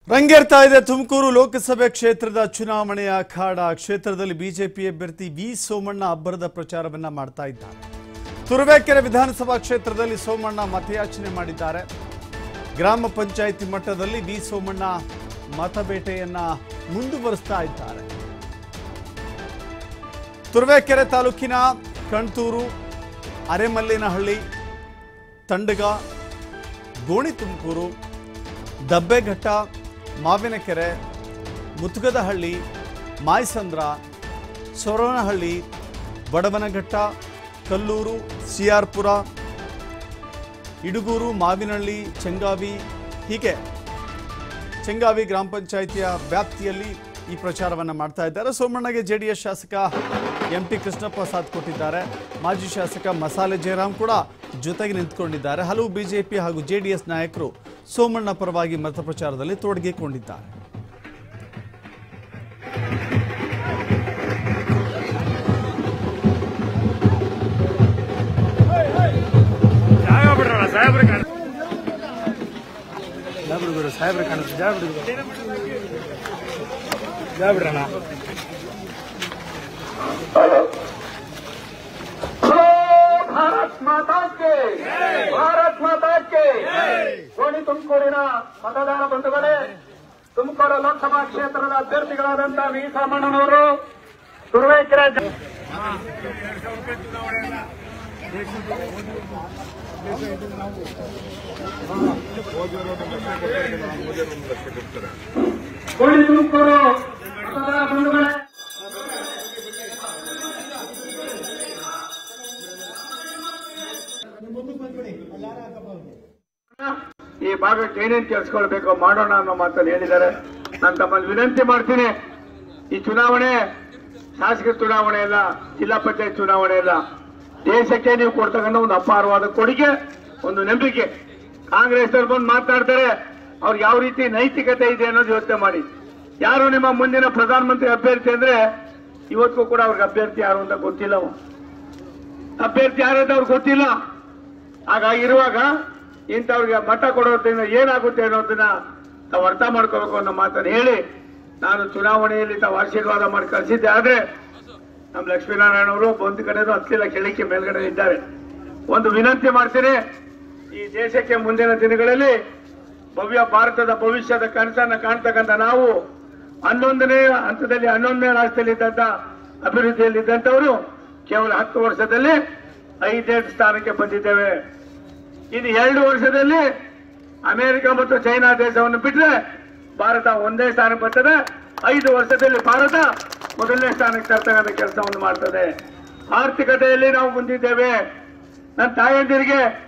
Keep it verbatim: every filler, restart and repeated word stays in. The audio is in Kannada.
ರಂಗೇರ್ತಾ ಇದೆ ತುಮಕೂರು ಲೋಕಸಭೆ ಕ್ಷೇತ್ರದ ಚುನಾವಣೆಯ ಅಖಾಡ. ಕ್ಷೇತ್ರದಲ್ಲಿ ಬಿಜೆಪಿ ಅಭ್ಯರ್ಥಿ ವಿ ಸೋಮಣ್ಣ ಅಬ್ಬರದ ಪ್ರಚಾರವನ್ನ ಮಾಡ್ತಾ ಇದ್ದಾರೆ. ತುರುವೇಕೆರೆ ವಿಧಾನಸಭಾ ಕ್ಷೇತ್ರದಲ್ಲಿ ಸೋಮಣ್ಣ ಮತಯಾಚನೆ ಮಾಡಿದ್ದಾರೆ. ಗ್ರಾಮ ಪಂಚಾಯಿತಿ ಮಟ್ಟದಲ್ಲಿ ವಿ ಸೋಮಣ್ಣ ಮತಬೇಟೆಯನ್ನ ಮುಂದುವರಿಸ್ತಾ ಇದ್ದಾರೆ. ತುರುವೇಕೆರೆ ತಾಲೂಕಿನ ಕಣ್ತೂರು, ಅರೆಮಲ್ಲಿನಹಳ್ಳಿ, ತಂಡಗ, ಗೋಣಿ ತುಮಕೂರು, ದಬ್ಬೆಘಟ್ಟ, ಮಾವಿನಕೆರೆ, ಮುತ್ಗದಹಳ್ಳಿ, ಮಾಯಸಂದ್ರ, ಸೊರವನಹಳ್ಳಿ, ಬಡವನಘಟ್ಟ, ಕಲ್ಲೂರು, ಸಿಆರ್ಪುರ, ಇಡುಗೂರು, ಮಾವಿನಹಳ್ಳಿ, ಚೆಂಗಾವಿ, ಹೀಗೆ ಚೆಂಗಾವಿ ಗ್ರಾಮ ಪಂಚಾಯಿತಿಯ ವ್ಯಾಪ್ತಿಯಲ್ಲಿ ಈ ಪ್ರಚಾರವನ್ನು ಮಾಡ್ತಾ ಇದ್ದಾರೆ. ಸೋಮಣ್ಣಗೆ ಜೆಡಿಎಸ್ ಶಾಸಕ ಎಂ ಟಿ ಕೃಷ್ಣಪ್ಪ ಸಾಥ್ ಕೊಟ್ಟಿದ್ದಾರೆ. ಮಾಜಿ ಶಾಸಕ ಮಸಾಲೆ ಜಯರಾಮ್ ಕೂಡ ಜೊತೆಗೆ ನಿಂತುಕೊಂಡಿದ್ದಾರೆ. ಹಲವು ಬಿಜೆಪಿ ಹಾಗೂ ಜೆಡಿಎಸ್ ನಾಯಕರು ಸೋಮಣ್ಣ ಪರವಾಗಿ ಮತ ಪ್ರಚಾರದಲ್ಲಿ ತೊಡಗಿಕೊಂಡಿದ್ದಾರೆ. ಭಾರತ್ ಮಾತಾ ಕೆ ಭಾರತ್ ಮಾತಾ ಕೆ ಗೋಣಿ ತುಮಕೂರಿನ ಮತದಾರ ಬಂಧುಗಳೇ, ತುಮಕೂರು ಲೋಕಸಭಾ ಕ್ಷೇತ್ರದ ಅಭ್ಯರ್ಥಿಗಳಾದಂತಹ ವಿ ಸೋಮಣ್ಣನವರು ತುರುವೇಕೆರೆ ಗೋಣಿ ತುಮಕೂರು ಮತದಾರ ಬಂಧುಗಳೇ, ಈ ಭಾಗಕ್ಕೆ ಏನೇನು ಕೆಲಸಕೊಳ್ಬೇಕು ಮಾಡೋಣ ಅನ್ನೋ ಮಾತನ್ನು ಹೇಳಿದ್ದಾರೆ. ನಾನು ತಮ್ಮಲ್ಲಿ ವಿನಂತಿ ಮಾಡ್ತೀನಿ, ಈ ಚುನಾವಣೆ ಶಾಸಕ ಚುನಾವಣೆ ಇಲ್ಲ, ಜಿಲ್ಲಾ ಪಂಚಾಯತ್ ಚುನಾವಣೆ ಇಲ್ಲ, ದೇಶಕ್ಕೆ ನೀವು ಕೊಡ್ತಕ್ಕಂಥ ಒಂದು ಅಪಾರವಾದ ಕೊಡುಗೆ, ಒಂದು ನಂಬಿಕೆ. ಕಾಂಗ್ರೆಸ್ ಅವ್ರು ಬಂದು ಮಾತನಾಡ್ತಾರೆ, ಅವ್ರಿಗೆ ಯಾವ ರೀತಿ ನೈತಿಕತೆ ಇದೆ ಅನ್ನೋದು ಯೋಚನೆ ಮಾಡಿ. ಯಾರು ನಿಮ್ಮ ಮುಂದಿನ ಪ್ರಧಾನಮಂತ್ರಿ ಅಭ್ಯರ್ಥಿ ಅಂದ್ರೆ ಇವತ್ತಿಗೂ ಕೂಡ ಅವ್ರಿಗೆ ಅಭ್ಯರ್ಥಿ ಯಾರು ಅಂತ ಗೊತ್ತಿಲ್ಲ, ಅಭ್ಯರ್ಥಿ ಯಾರು ಅಂತ ಅವ್ರಿಗೆ ಗೊತ್ತಿಲ್ಲ. ಹಾಗಾಗಿರುವಾಗ ಇಂಥವ್ರಿಗೆ ಮತ ಕೊಡೋದ್ರಿಂದ ಏನಾಗುತ್ತೆ ಅನ್ನೋದನ್ನ ತಾವು ಅರ್ಥ ಮಾಡ್ಕೋಬೇಕು ಅನ್ನೋ ಮಾತನ್ನು ಹೇಳಿ, ನಾನು ಚುನಾವಣೆಯಲ್ಲಿ ತಾವು ಆಶೀರ್ವಾದ ಮಾಡಿ ಕಳಿಸಿದ್ದೆ. ಆದ್ರೆ ನಮ್ಮ ಲಕ್ಷ್ಮೀನಾರಾಯಣ ಅವರು ಒಂದು ಕಡೆದು ಹತ್ತಿಲ್ಲ, ಕೆಳಕ್ಕೆ ಮೇಲ್ಗಡೆ ಇದ್ದಾರೆ. ಒಂದು ವಿನಂತಿ ಮಾಡ್ತೀನಿ, ಈ ದೇಶಕ್ಕೆ ಮುಂದಿನ ದಿನಗಳಲ್ಲಿ ಭವ್ಯ ಭಾರತದ ಭವಿಷ್ಯದ ಕನಸನ್ನ ಕಾಣ್ತಕ್ಕಂಥ ನಾವು ಹನ್ನೊಂದನೇ ಹಂತದಲ್ಲಿ ಹನ್ನೊಂದನೇ ರಾಷ್ಟ್ರದಲ್ಲಿದ್ದಂತ ಅಭಿವೃದ್ಧಿಯಲ್ಲಿದ್ದಂಥವರು ಕೇವಲ ಹತ್ತು ವರ್ಷದಲ್ಲಿ ಐದೈದು ಸ್ಥಾನಕ್ಕೆ ಬಂದಿದ್ದೇವೆ. ಇನ್ನು ಎರಡು ವರ್ಷದಲ್ಲಿ ಅಮೆರಿಕ ಮತ್ತು ಚೈನಾ ದೇಶವನ್ನು ಬಿಟ್ಟರೆ ಭಾರತ ಒಂದೇ ಸ್ಥಾನಕ್ಕೆ ಬರ್ತದೆ. ಐದು ವರ್ಷದಲ್ಲಿ ಭಾರತ ಮೊದಲನೇ ಸ್ಥಾನಕ್ಕೆ ತರ್ತಕ್ಕಂಥ ಕೆಲಸವನ್ನು ಮಾಡ್ತದೆ. ಆರ್ಥಿಕತೆಯಲ್ಲಿ ನಾವು ಮುಂದಿದ್ದೇವೆ. ನನ್ನ ತಾಯಂದಿರಿಗೆ